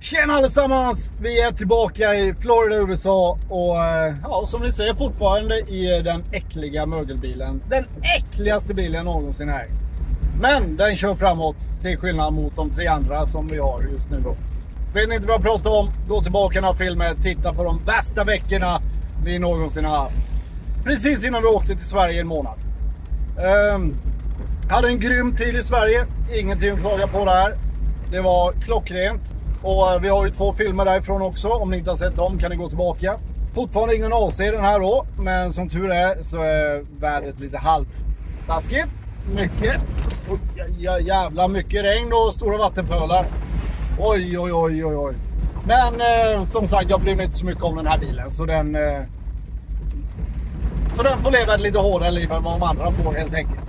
Tjena allesammans! Vi är tillbaka i Florida, USA och ja, som ni ser fortfarande i den äckliga mögelbilen. Den äckligaste bilen jag någonsin är. Men den kör framåt till skillnad mot de tre andra som vi har just nu då. Vet ni inte vad jag pratar om? Gå tillbaka i den här filmen, titta på de värsta veckorna vi någonsin har haft. Precis innan vi åkte till Sverige en månad. Hade en grym tid i Sverige, ingenting att klaga på där. Det var klockrent. Och vi har ju 2 filmer därifrån också. Om ni inte har sett dem kan ni gå tillbaka. Fortfarande ingen AC den här då. Men som tur är så är vädret lite halvtaskigt. Mycket. Jävla mycket regn och stora vattenpölar. Oj. Men som sagt, jag bryr mig inte så mycket om den här bilen. Så den får leva ett lite hårdare liv än vad de andra får helt enkelt.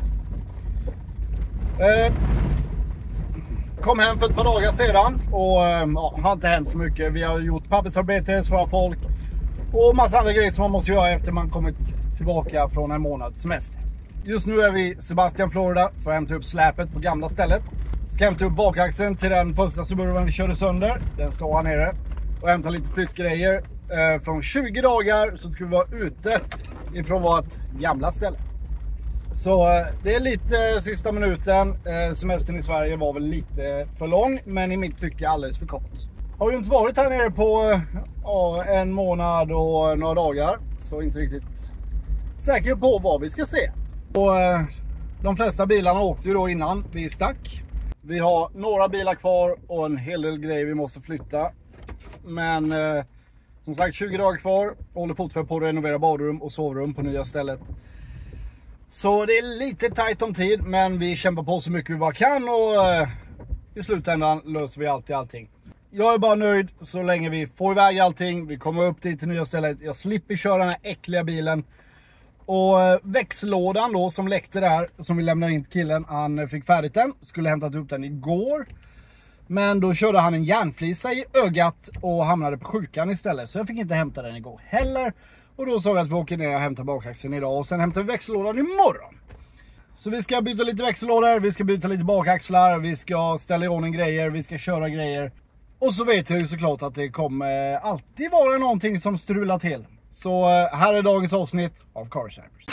Kom hem för ett par dagar sedan och har inte hänt så mycket. Vi har gjort pappersarbete, svarat folk och massa andra grejer som man måste göra efter man kommit tillbaka från en månads semester. Just nu är vi i Sebastian, Florida för att hämta upp släpet på gamla stället. Ska hämta upp bakaxeln till den första Suburban vi körde sönder. Den står här nere. Och hämta lite flyttgrejer. Från 20 dagar så ska vi vara ute ifrån vårt gamla ställe. Så det är lite sista minuten. Semestern i Sverige var väl lite för lång, men i mitt tycke alldeles för kort. Har ju inte varit här nere på en månad och några dagar, så inte riktigt säker på vad vi ska se. Och de flesta bilarna åkte ju då innan vi stack. Vi har några bilar kvar och en hel del grejer vi måste flytta. Men som sagt 20 dagar kvar. Håller fortfarande på att renovera badrum och sovrum på nya stället. Så det är lite tajt om tid, men vi kämpar på så mycket vi bara kan och i slutändan löser vi allting. Jag är bara nöjd så länge vi får iväg allting. Vi kommer upp dit till nya stället. Jag slipper köra den här äckliga bilen. Och växellådan då som läckte där, som vi lämnade in till killen, han fick färdigt den. Skulle hämtat upp den igår. Men då körde han en järnflisa i ögat och hamnade på sjukan istället. Så jag fick inte hämta den igår heller. Och då sa vi att vi åker ner och hämtar bakaxeln idag. Och sen hämtar vi växellådan imorgon. Så vi ska byta lite växellådor. Vi ska byta lite bakaxlar. Vi ska ställa i ordning grejer. Vi ska köra grejer. Och så vet jag ju såklart att det kommer alltid vara någonting som strular till. Så här är dagens avsnitt av Car Snipers.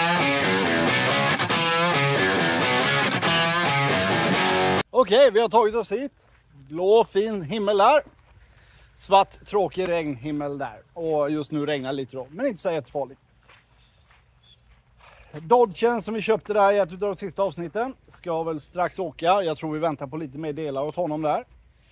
Okej, vi har tagit oss hit. Blå fin himmel där. Svart tråkig regnhimmel där. Och just nu regnar lite då, men inte så jättefarligt. Dodgen som vi köpte där i ett av de sista avsnitten ska väl strax åka. Jag tror vi väntar på lite mer delar åt honom där.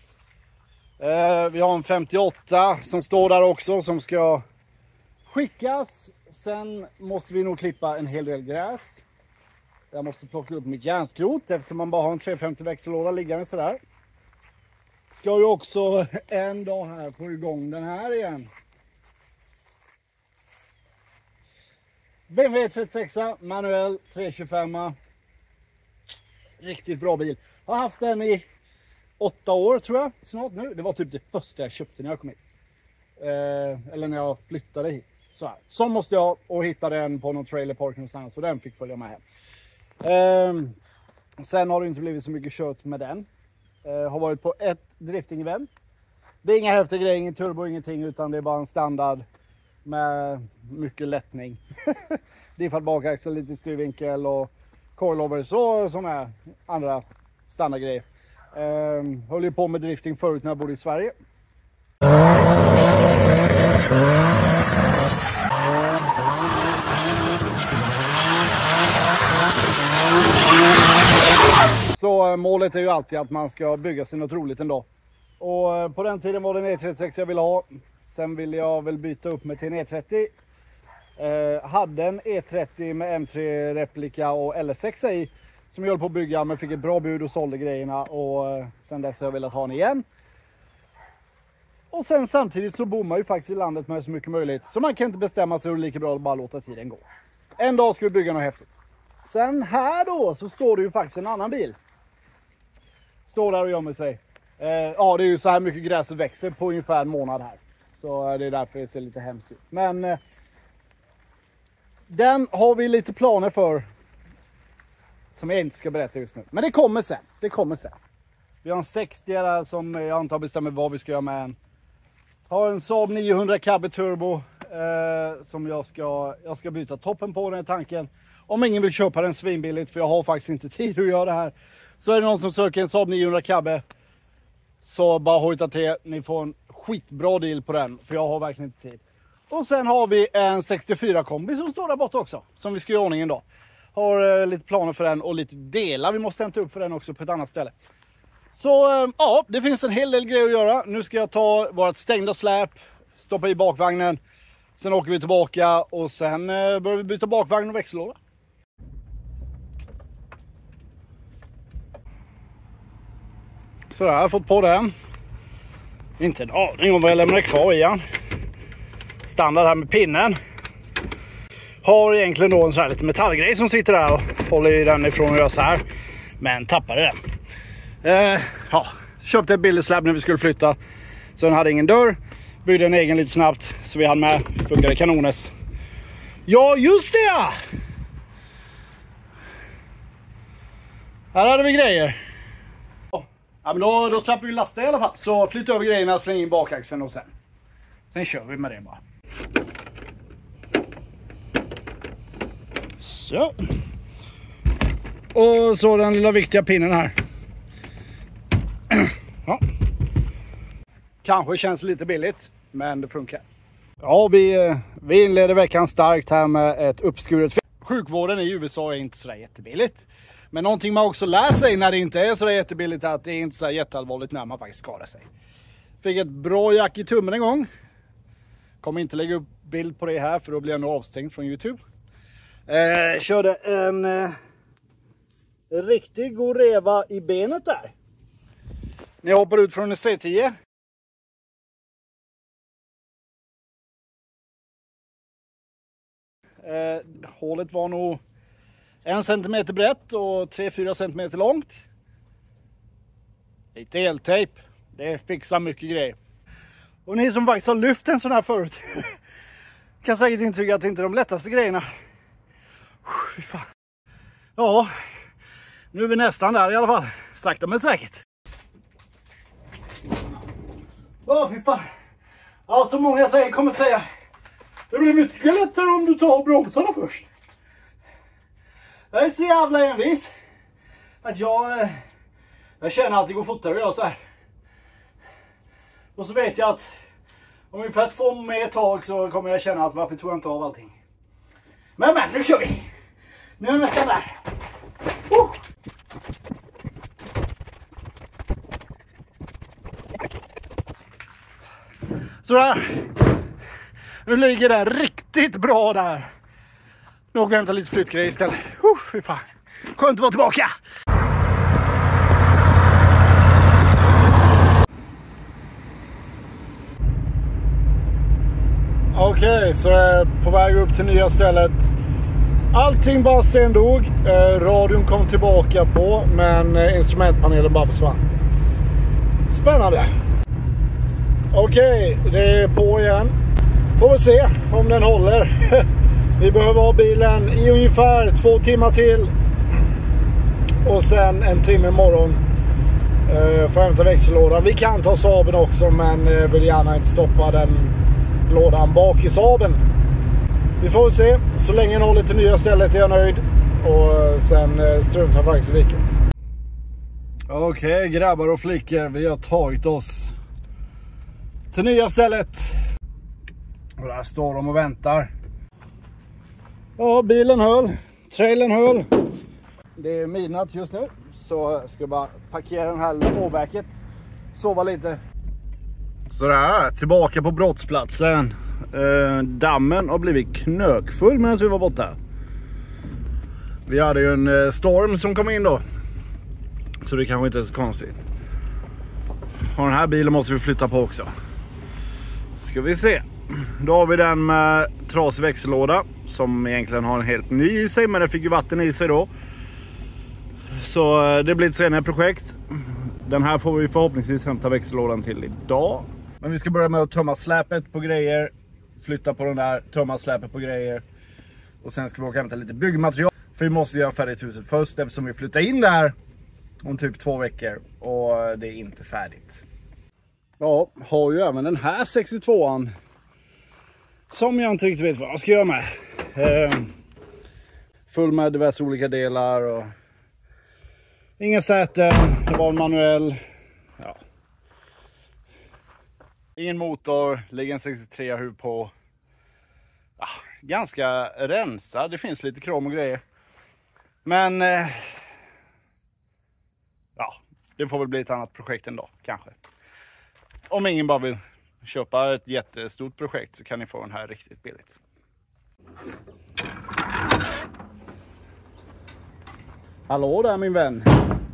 Vi har en 58 som står där också som ska skickas. Sen måste vi nog klippa en hel del gräs. Jag måste plocka upp mitt järnskrot eftersom man bara har en 350 växellåda liggande sådär. Ska ju också en dag här få igång den här igen. BMW 36 manuell 325. Riktigt bra bil. Jag har haft den i 8 år tror jag snart nu. Det var typ det första jag köpte när jag kom hit. Eller när jag flyttade hit. Så här. Så måste jag och hitta den på någon trailerpark någonstans. Så den fick följa med hem. Sen har det inte blivit så mycket kört med den. Har varit på ett drifting-event. Det är inga häftiga grejer, ingen turbo, ingenting. Utan det är bara en standard med mycket lättning. Diffad bakaxel, lite styrvinkel och coilovers och sådana här andra standardgrejer. Höll ju på med drifting förut när jag bodde i Sverige. Så målet är ju alltid att man ska bygga sig något roligt ändå. Och på den tiden var det en E36 jag ville ha. Sen ville jag väl byta upp mig till en E30. Hade en E30 med M3 replika och LS6 i. Som jag höll på att bygga, men fick ett bra bud och sålde grejerna. Och sen dess har jag velat ha den igen. Och sen samtidigt så bor man ju faktiskt i landet med så mycket möjligt. Så man kan inte bestämma sig och lika bra att bara låta tiden gå. En dag ska vi bygga något häftigt. Sen här då så står det ju faktiskt en annan bil. Står där och gömmer sig. Ja, det är ju så här mycket gräset växer på ungefär en månad här. Så det är därför det ser lite hemskt ut. Men den har vi lite planer för. Som jag inte ska berätta just nu. Men det kommer sen. Det kommer sen. Vi har en 60 där som jag antar bestämmer vad vi ska göra med en. Har en Saab 900 cab turbo som jag ska byta toppen på den här tanken. Om ingen vill köpa den svinbilligt, för jag har faktiskt inte tid att göra det här. Så är det någon som söker en Saab 900 cab, så bara hojta till. Ni får en skitbra deal på den, för jag har verkligen inte tid. Och sen har vi en 64 kombi som står där borta också, som vi ska göra i ordningen då. Har lite planer för den och lite delar vi måste hämta upp för den också på ett annat ställe. Så ja, det finns en hel del grejer att göra. Nu ska jag ta vårt stängda släp, stoppa i bakvagnen. Sen åker vi tillbaka och sen börjar vi byta bakvagn och växellåda. Så där, jag har fått på den. Inte en aning om vad jag lämnar kvar i den. Standard här med pinnen. Har egentligen då en sån här lite metallgrej som sitter där och håller i den ifrån och gör så här. Men tappade den. Ja, köpte ett bildersläp när vi skulle flytta. Så den hade ingen dörr. Byggde en egen lite snabbt så vi hann med. Funkade kanones. Ja, just det ja! Här hade vi grejer. Ja, men då släpper vi lasta i alla fall. Så flytta över grejerna, släng in bakaxeln och sen kör vi med det bara. Så. Och så den lilla viktiga pinnen här. Ja. Kanske känns lite billigt, men det funkar. Ja, vi inleder veckan starkt här med ett uppskuret. Sjukvården i USA är inte så jättebilligt. Men någonting man också lär sig när det inte är så jättebilligt är att det är inte så jätteallvarligt när man faktiskt skadar sig. Fick ett bra jack i tummen en gång. Kommer inte lägga upp bild på det här för då blir jag nog avstängd från YouTube. Körde en riktig god reva i benet där. När jag hoppar ut från en C10. Hålet var nog 1 centimeter brett och 3-4 centimeter långt. Lite eltejp. Det fixar mycket grejer. Och ni som faktiskt har lyft en sån här förut kan säkert intyga att det inte är de lättaste grejerna. Fy fan. Ja, nu är vi nästan där i alla fall. Sakta men säkert. Fy fan. Ja, som många säger kommer säga. Det blir mycket lättare om du tar bromsarna först. Jag är så jävla envis att jag känner att det går fortare att göra så här. Och så vet jag att om ungefär 2 mer tag så kommer jag känna att varför tog jag inte av allting. Men nu kör vi. Nu är jag nästan där. Sådär. Nu ligger den riktigt bra där. Nu åker jag hämta lite flyttgrej istället. Fy fan. Skönt att vara tillbaka. Okej, så är jag på väg upp till nya stället. Allting bara stendog. Radion kom tillbaka på, men instrumentpanelen bara försvann. Spännande. Okej, det är på igen. Får vi se om den håller. Vi behöver ha bilen i ungefär 2 timmar till. Och sen 1 timme imorgon för att hämta växellådan. Vi kan ta Saaben också, men vill gärna inte stoppa den lådan bak i Saaben. Vi får se. Så länge den håller till nya stället är jag nöjd. Och sen struntar jag faktiskt i vilket. Okej, grabbar och flickor. Vi har tagit oss till nya stället. Och där står de och väntar. Ja, bilen höll. Trailern höll. Det är midnatt just nu. Så jag ska bara parkera den här åverket. Sova lite. Sådär, tillbaka på brottsplatsen. Dammen har blivit knökfull medan vi var borta. Vi hade ju en storm som kom in då. Så det kanske inte är så konstigt. Och den här bilen måste vi flytta på också. Ska vi se. Då har vi den med trasig växellåda. Som egentligen har en helt ny i sig. Men den fick ju vatten i sig då. Så det blir ett senare projekt. Den här får vi förhoppningsvis hämta växellådan till idag. Men vi ska börja med att tömma släpet på grejer. Flytta på den där, tömma släpet på grejer. Och sen ska vi åka hämta lite byggmaterial. För vi måste göra färdigt huset först eftersom vi flyttar in där om typ 2 veckor och det är inte färdigt. Ja, har ju även den här 62an som jag inte riktigt vet vad jag ska göra med. Full med diverse olika delar och inga säten, det var en manuell. Ja. Ingen motor, ligger en 63 huv på. Ganska rensad, det finns lite krom och grejer. Men ja, det får väl bli ett annat projekt ändå, kanske. Om ingen bara vill köpa ett jättestort projekt så kan ni få den här riktigt billigt. Hallå där min vän.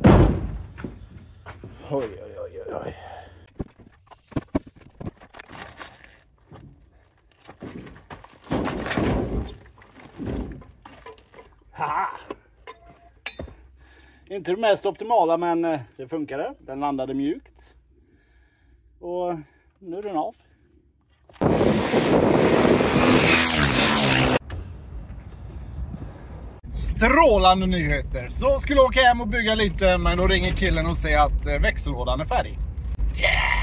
Oj, oj, oj, oj. Ha! Inte det mest optimala, men det funkade. Den landade mjukt. Och nu är den av. Strålande nyheter. Så skulle jag åka hem och bygga lite, men då ringer killen och säger att växellådan är färdig. Yeah!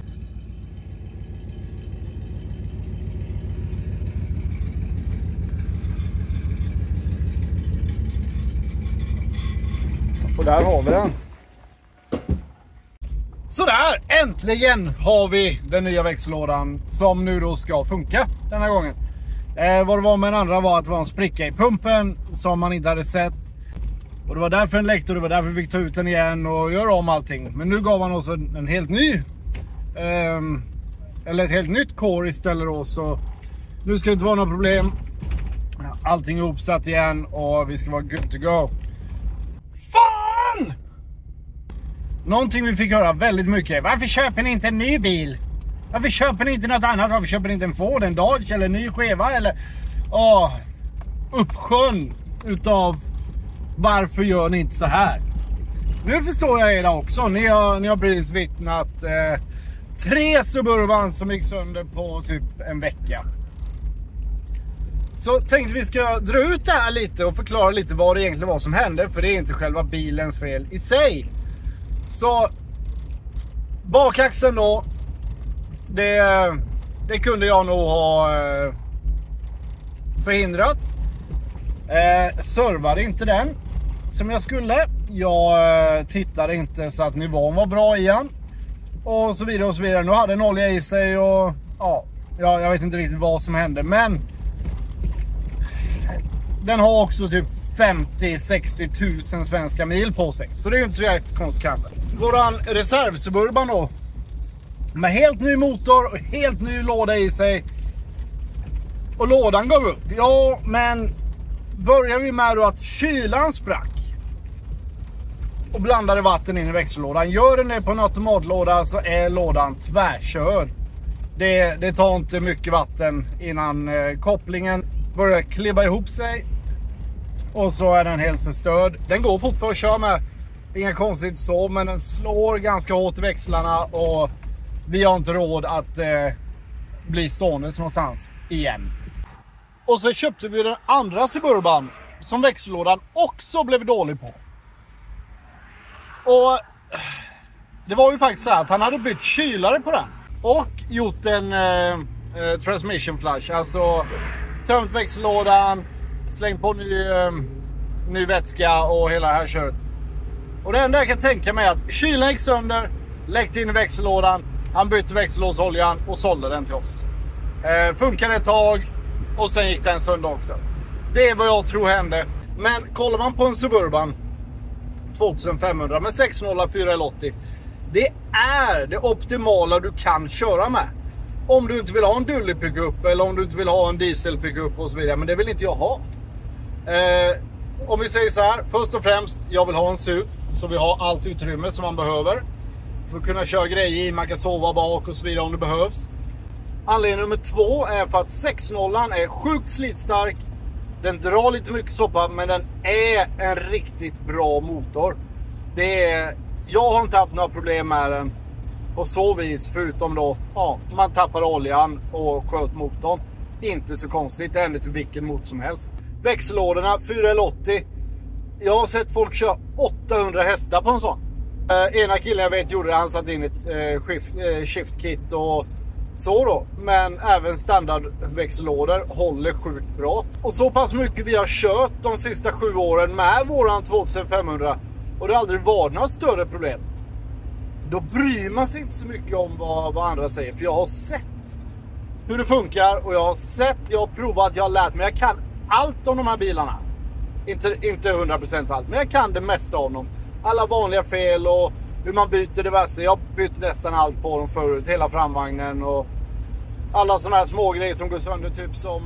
Och där har vi den. Sådär, äntligen har vi den nya växellådan som nu då ska funka den här gången. Vad det var med den andra var att det var en spricka i pumpen som man inte hade sett. Och det var därför den läckte och det var därför vi fick ta ut den igen och göra om allting. Men nu gav han oss en helt ny, eller ett helt nytt core istället då. Så nu ska det inte vara några problem. Allting är uppsatt igen och vi ska vara good to go. Fan! Någonting vi fick höra väldigt mycket. Varför köper ni inte en ny bil? Varför köper ni inte något annat? Varför köper ni inte en Ford, en Dodge eller en ny skeva? Eller uppsjön utav varför gör ni inte så här? Nu förstår jag er också. Ni har precis vittnat 3 Suburban som gick sönder på typ en vecka. Så tänkte vi ska dra ut det här lite och förklara lite vad det egentligen var som hände. För det är inte själva bilens fel i sig. Så bakaxeln då, det kunde jag nog ha förhindrat. Servade inte den som jag skulle. Jag tittade inte så att nivån var bra igen. Och så vidare och så vidare. Nu hade den olja i sig och ja, jag vet inte riktigt vad som hände. Men den har också typ 50-60 000 svenska mil på sig. Så det är ju inte så jäkla konstigt. Våran reservsuburban då, med helt ny motor och helt ny låda i sig. Och lådan gav upp. Ja, men börjar vi med då att kylan sprack och blandade vatten in i växellådan. Gör den det på en automatlåda så är lådan tvärkörd. Det tar inte mycket vatten innan kopplingen börjar klibba ihop sig. Och så är den helt förstörd. Den går fortfarande att köra med. Inga konstigt så, men den slår ganska hårt i växlarna. Och vi har inte råd att bli stående någonstans igen. Och så köpte vi den andra Suburban som växellådan också blev dålig på. Och det var ju faktiskt så att han hade bytt kylare på den. Och gjort en transmission flush. Alltså tömt växellådan, slängt på ny vätska och hela det här köret. Och det enda jag kan tänka mig är att kylen gick sönder, läckte in i växellådan. Han bytte växellådsoljan och sålde den till oss. Funkade ett tag och sen gick den sönder också. Det är vad jag tror hände. Men kollar man på en Suburban 2500 med 6.0 4L80, det är det optimala du kan köra med. Om du inte vill ha en dually pickup eller om du inte vill ha en diesel pickup och så vidare. Men det vill inte jag ha. Om vi säger så här, först och främst, jag vill ha en SUV så vi har allt utrymme som man behöver för att kunna köra grejer i. Man kan sova bak och så vidare om det behövs. Anledning nummer 2 är för att 6.0 är sjukt slitstark. Den drar lite mycket soppa, men den är en riktigt bra motor. Jag har inte haft några problem med den på så vis, förutom då man tappar oljan och sköt motorn. Inte så konstigt, det händer till vilken motor som helst. Växellådorna 4L80, Jag har sett folk köra 800 hästar på en sån. Ena killen jag vet gjorde det, han satt in ett shift kit och så då. Men även standardväxellådor håller sjukt bra. Och så pass mycket vi har kört de sista 7 åren med våran 2500. Och det har aldrig varit några större problem. Då bryr man sig inte så mycket om vad andra säger. För jag har sett hur det funkar. Och jag har provat, jag har lärt mig. Jag kan allt om de här bilarna. Inte 100% allt, men jag kan det mesta av dem. Alla vanliga fel och hur man byter diverse. Jag har bytt nästan allt på dem förut. Hela framvagnen och alla sådana här små grejer som går sönder. Typ som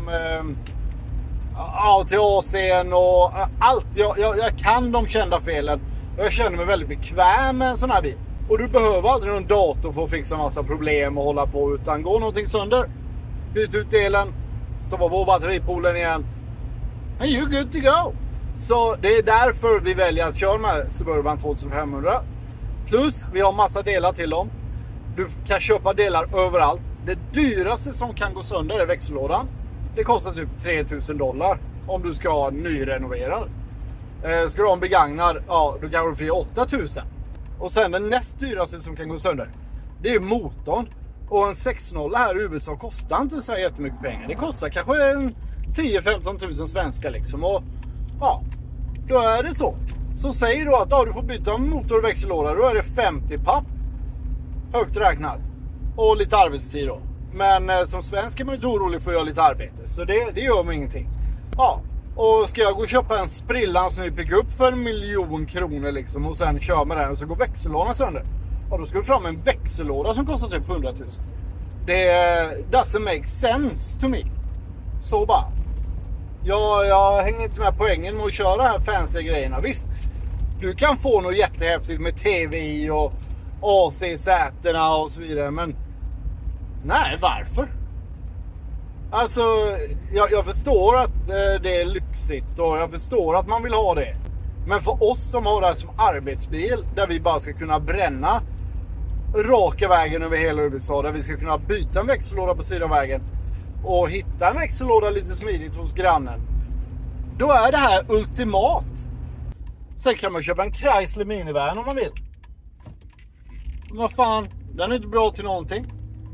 ATAC:n och allt. Jag kan de kända felen. Jag känner mig väldigt bekväm med en sån här bil. Och du behöver aldrig någon dator för att fixa massa problem och hålla på. Utan går någonting sönder, byt ut delen, stoppa på batteripolen igen. And you're good to go. Så det är därför vi väljer att köra med Suburban 2500. Plus vi har massa delar till dem. Du kan köpa delar överallt. Det dyraste som kan gå sönder är växellådan. Det kostar typ $3000 om du ska ha nyrenoverad. Ska du ha en begagnad, ja då kan du få 8000. Och sen den näst dyraste som kan gå sönder, det är motorn. Och en 6.0 här i USA kostar inte så jättemycket pengar. Det kostar kanske 10-15 000 svenska liksom. Och ja, då är det så. Så säger du att du får byta motor och växellåda. Då är det 50 papp. Högt räknat. Och lite arbetstid då. Men som svensk är man inte orolig för att göra lite arbete. Så det gör mig ingenting. Ja, och ska jag gå och köpa en sprillans ny pickup för 1 miljon kronor liksom. Och sen köra med den och så går växellådan sönder. Ja, då ska du fram med en växellåda som kostar typ 100 000. Det doesn't make sense to me. Så bara. Jag hänger inte med poängen med att köra här fancy grejerna. Visst, du kan få något jättehäftigt med TV och AC-sätena och så vidare. Men nej, varför? Alltså, jag förstår att det är lyxigt och jag förstår att man vill ha det. Men för oss som har det här som arbetsbil, där vi bara ska kunna bränna raka vägen över hela USA, där vi ska kunna byta en växellåda på sidan vägen och hitta en växellåda lite smidigt hos grannen, då är det här ultimat. Sen kan man köpa en Chrysler minivan om man vill. Men vad fan, den är inte bra till någonting.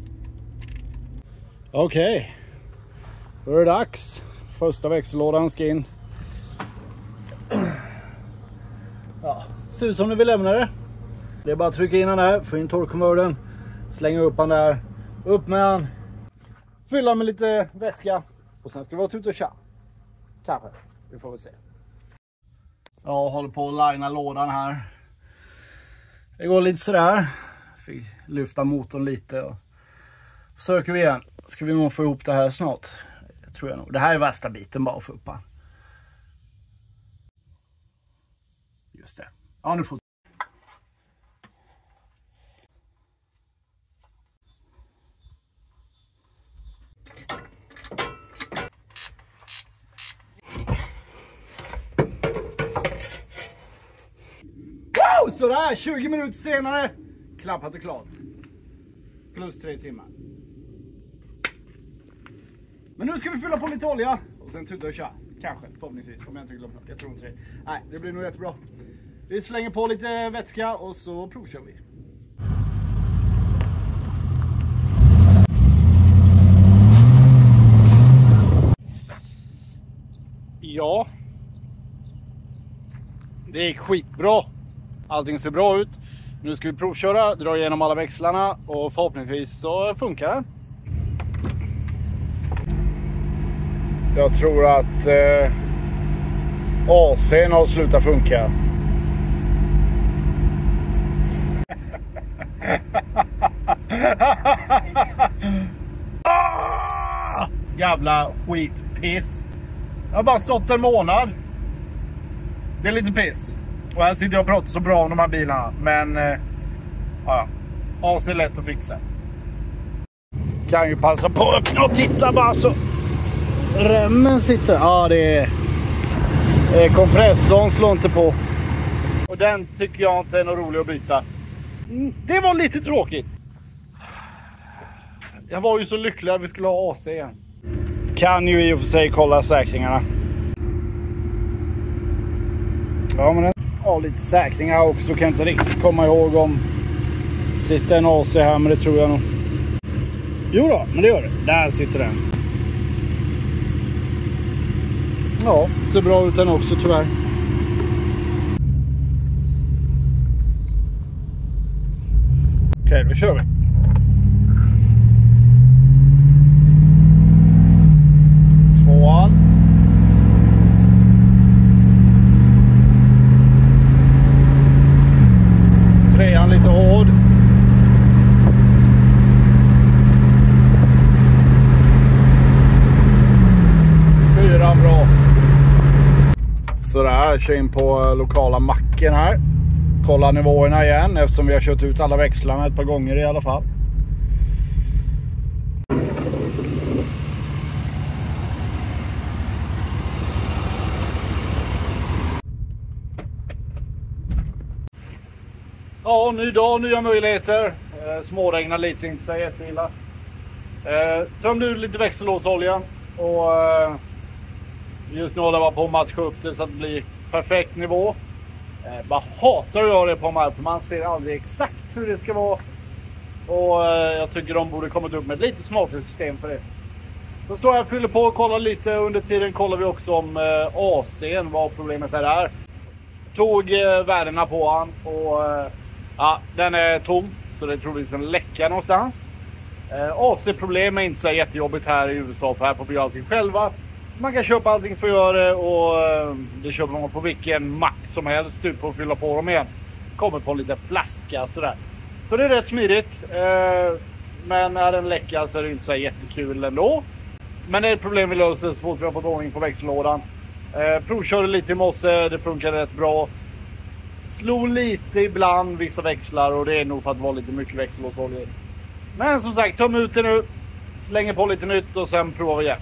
Okej. Då är det dags. Första växellådan ska in. Ja, ser ut som du vill lämna det. Det är bara att trycka in den där, få in torkkonvertern, slänga upp den där, upp med den, fylla med lite vätska och sen ska det vara ut och köra. Kanske, vi får väl se. Jag håller på att linea lådan här. Det går lite sådär. Fick lyfta motorn lite och söker vi igen. Ska vi nog få ihop det här snart. Jag tror jag nog. Det här är värsta biten bara att få upp här. Just det. Ja, nu får sådär, 20 minuter senare. Klappat och klart. Plus 3 timmar. Men nu ska vi fylla på lite olja. Och sen tuta och köra. Kanske, förhoppningsvis. Om jag inte glömmer något. Jag tror inte det. Nej, det blir nog jättebra. Vi slänger på lite vätska och så provkör vi. Ja. Det gick skitbra. Allting ser bra ut. Nu ska vi provköra, dra igenom alla växlarna och förhoppningsvis så funkar det. Jag tror att AC:n har slutat funka. Jävla skitpiss. Jag har bara stått en månad. Det är lite piss. Och här sitter jag och pratar så bra om de här bilarna. Men ja, AC är lätt att fixa. Kan ju passa på att öppna och titta bara så. Remmen sitter. Ja, det är kompressorn slår inte på. Och den tycker jag inte är något rolig att byta. Det var lite tråkigt. Jag var ju så lycklig att vi skulle ha AC igen. Kan ju i och för sig kolla säkringarna. Ja, men den har lite säkringar också. Kan inte riktigt komma ihåg om sitter en AC här, men det tror jag nog. Jo då, men det gör det. Där sitter den. Ja, ser bra ut den också tyvärr. Okej, då kör vi. Tvåan. Trean lite hård. Fyran bra. Så där, kör in på lokala macken här. Kolla nivåerna igen eftersom vi har kört ut alla växlarna ett par gånger i alla fall. Ja, ny dag, nya möjligheter. Småregnar lite, inte så jätteilla. Tömde ut lite växellåsolja och just nu håller jag på att matcha upp det så att det blir perfekt nivå. Bara hatar att göra det på de här, för man ser aldrig exakt hur det ska vara. Och jag tycker de borde kommit upp med ett lite smartare system för det. Så står jag och fyller på och kollar lite. Under tiden kollar vi också om AC:n, vad problemet är där. Tog värdena på han och ja, den är tom. Så det är troligtvis en läcka någonstans. AC-problem är inte så jättejobbigt här i USA, för här får vi göra allting själva. Man kan köpa allting för att göra det, och det köper man på vilken mack som helst typ, för att fylla på dem igen. Kommer på en liten flaska sådär. Så det är rätt smidigt. Men när den läcker så är det inte så jättekul ändå. Men det är ett problem vi löser så fort vi har fått ordning på växellådan. Provkörde lite i morse, det funkar rätt bra. Slog lite ibland vissa växlar, och det är nog för att det var lite mycket växellådsolja. Men som sagt, töm ut det nu. Slänger på lite nytt och sen provar vi igen.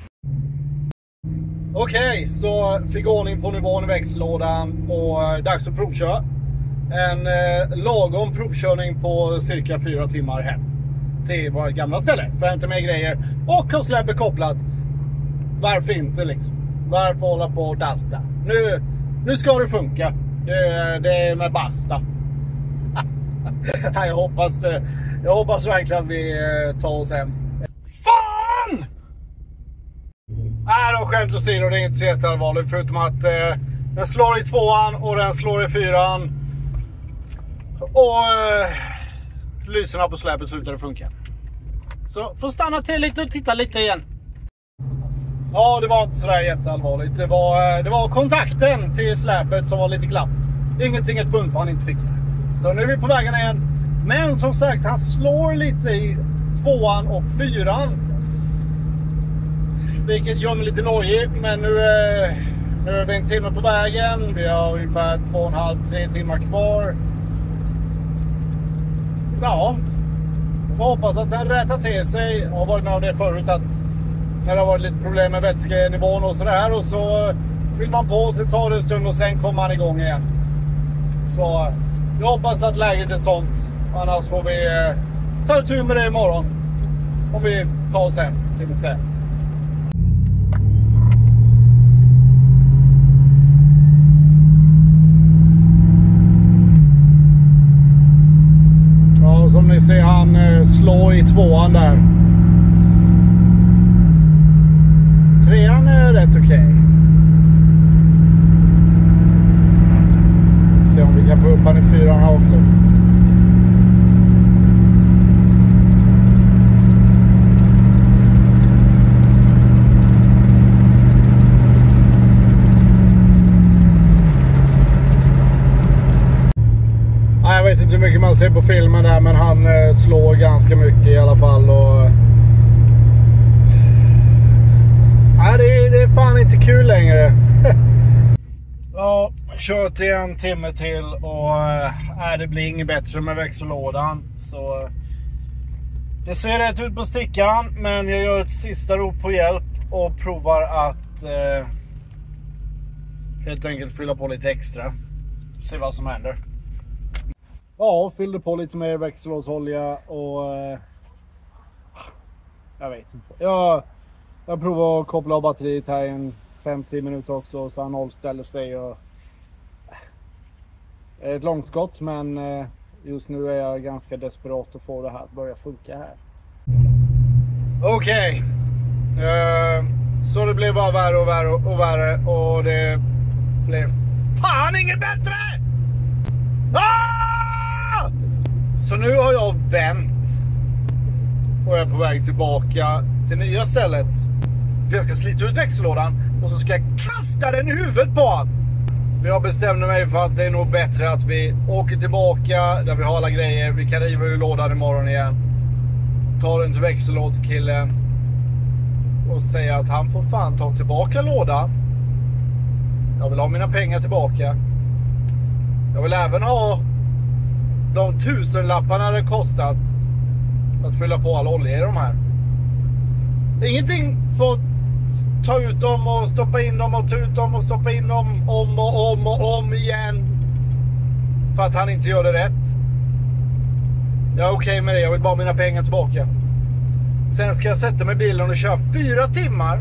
Okej, så fick ordning på nivån i växellådan och dags att provköra. En lagom provkörning på cirka 4 timmar hem till vårt gamla ställe för att hämta med grejer och ha släpet kopplat. Varför inte liksom? Varför hålla på och dalta? Nu ska det funka. Det är med basta. Jag hoppas det. Jag hoppas verkligen att vi tar oss hem. Fan! Nej, de skämt åsido, det är inte så jätteallvarligt, förutom att den slår i 2an och den slår i 4an. Och lyserna på släpet slutade funka. Så får stanna till lite och titta lite igen. Ja, det var inte sådär jätteallvarligt. Det var kontakten till släpet som var lite glapp. Ingenting ett bump han inte fixade. Så nu är vi på vägen igen. Men som sagt, han slår lite i 2an och 4an. Vilket gör mig lite nojig. Men nu är vi en timme på vägen. Vi har ungefär 2,5-3 timmar kvar. Ja, får hoppas att den rättar till sig. Jag har varit med om det förut, att när det har varit lite problem med vätskenivån och sådär, och så fyller man på sig, tar det en stund och sen kommer man igång igen. Så jag hoppas att läget är sånt. Annars får vi ta tur med det imorgon. Om vi tar oss hem till mitt sätt. Ja, som ni ser, han slår i 2an där. 3an är rätt okej. Se om vi kan få upp han i 4an här också. Jag vet inte hur mycket man ser på filmen där, men han slår ganska mycket i alla fall. Och det är fan inte kul längre. Ja, kört i en timme till och det blir inget bättre med växellådan. Så det ser rätt ut på stickan, men jag gör ett sista rop på hjälp och provar att helt enkelt fylla på lite extra. Se vad som händer. Ja, fyllde på lite mer växellådsolja och jag vet inte. Jag provar att koppla av batteriet här i en 5-10 minuter också, så han nollställer sig och ett långskott, men just nu är jag ganska desperat att få det här att börja funka här. Okej. Så det blev bara värre och värre och värre, och det blev fan inget bättre! Ah! Så nu har jag vänt och är på väg tillbaka till nya stället. För jag ska slita ut växellådan och så ska jag kasta den i huvudet på han. För jag bestämde mig för att det är nog bättre att vi åker tillbaka där vi har alla grejer. Vi kan riva ur lådan imorgon igen. Ta den till växellådskillen och säga att han får fan ta tillbaka lådan. Jag vill ha mina pengar tillbaka. Jag vill även ha de 1000-lapparna det kostat att fylla på all olja i de här. Ingenting för att ta ut dem och stoppa in dem och ta ut dem och stoppa in dem om och om och om igen. För att han inte gör det rätt. Jag är okej med det, jag vill bara ha mina pengar tillbaka. Sen ska jag sätta mig i bilen och köra 4 timmar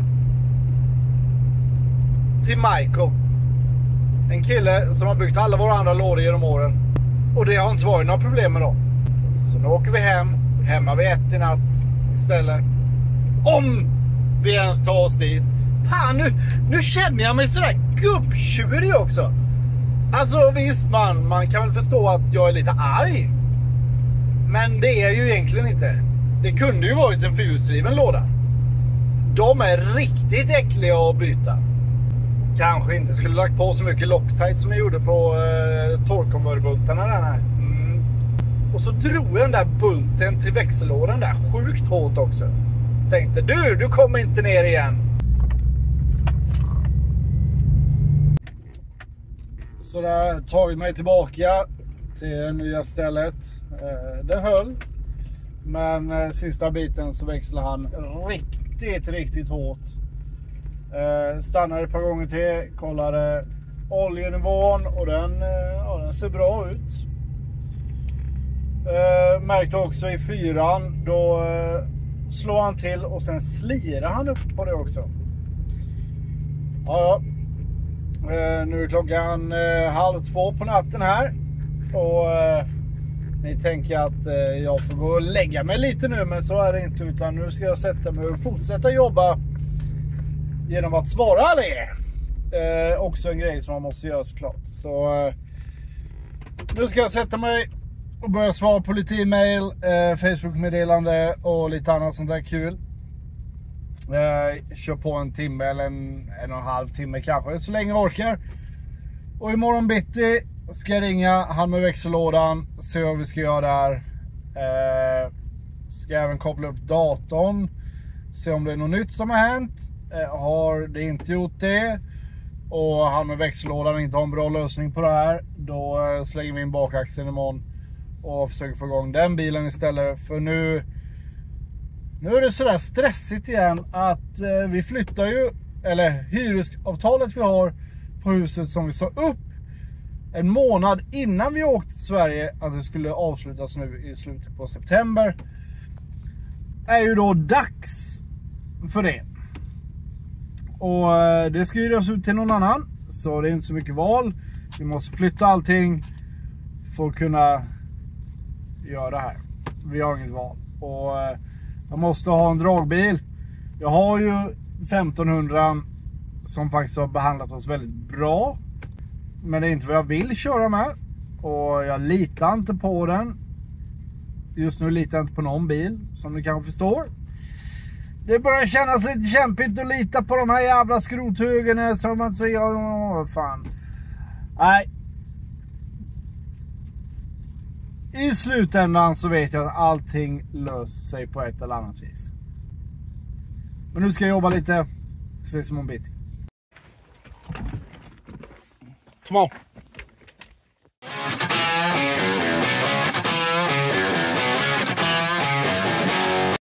till Michael. En kille som har byggt alla våra andra lådor genom åren. Och det har inte varit några problem med dem. Så nu åker vi hemma vid 1 i natt istället. Om vi ens tar oss dit. Fan, nu känner jag mig sådär gubbtjurig också. Alltså visst, man kan väl förstå att jag är lite arg. Men det är ju egentligen inte. Det kunde ju varit en fyrhjulsdriven låda. De är riktigt äckliga att byta. Kanske inte skulle lagt på så mycket Loctite som jag gjorde på torkkonvertbultarna där här. Och så drog jag den där bulten till växellådan där sjukt hårt också. Tänkte du kommer inte ner igen. Så där tagit mig tillbaka till det nya stället. Den höll. Men sista biten så växlade han riktigt hårt. Stannade ett par gånger till, kollade oljenivån och den ser bra ut. Märkte också i 4:an, då slår han till och sen slirar han upp på det också. Ja. Nu är klockan 1:30 på natten här. Och ni tänker att jag får gå och lägga mig lite nu, men så är det inte, utan nu ska jag sätta mig och fortsätta jobba genom att svara alla er. Också en grej som man måste göra såklart. Så nu ska jag sätta mig och börja svara på lite e-mail, Facebook-meddelande och lite annat sånt där kul. Kör på 1 timme eller en och en halv timme kanske, så länge jag orkar. Och imorgon bitti ska jag ringa han med växellådan, se vad vi ska göra där. Ska även koppla upp datorn, se om det är något nytt som har hänt. Har det inte gjort det och han med växellådan inte har en bra lösning på det här, då slänger vi in bakaxeln imorgon och försöker få igång den bilen istället. För nu är det sådär stressigt igen att vi flyttar ju, eller hyresavtalet vi har på huset som vi sa upp en månad innan vi åkte till Sverige, att det skulle avslutas nu i slutet på september, är ju då dags för det. Och det ska ju oss ut till någon annan, så det är inte så mycket val. Vi måste flytta allting för att kunna göra det här. Vi har inget val. Och jag måste ha en dragbil. Jag har ju 1500 som faktiskt har behandlat oss väldigt bra. Men det är inte vad jag vill köra med. Och jag litar inte på den. Just nu litar jag inte på någon bil, som ni kanske förstår. Det börjar kännas lite kämpigt att lita på de här jävla skrothögarna som man säger. Fan. Nej. I slutändan så vet jag att allting löser sig på ett eller annat vis. Men nu ska jag jobba lite. Ses som en bit. Come on.